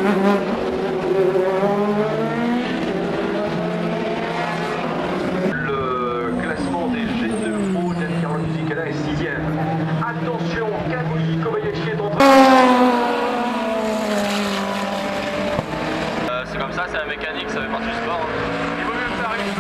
Le classement des G2 Pro d'Anne-Carole Fisichella est 6ème. Attention, Kazuki Kobayashi est en train. C'est comme ça, c'est la mécanique, ça fait partie du sport. Il vaut mieux que ça arrive.